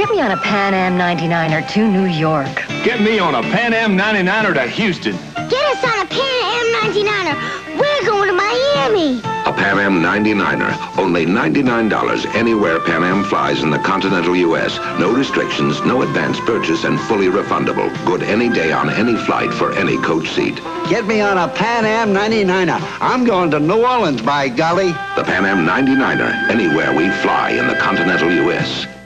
Get me on a Pan Am 99er to New York. Get me on a Pan Am 99er to Houston. Get us on a Pan Am 99er. We're going to Miami. A Pan Am 99er, only $99 anywhere Pan Am flies in the continental U.S. No restrictions, no advance purchase, and fully refundable. Good any day on any flight for any coach seat. Get me on a Pan Am 99er. I'm going to New Orleans, by golly. The Pan Am 99er, anywhere we fly in the continental U.S.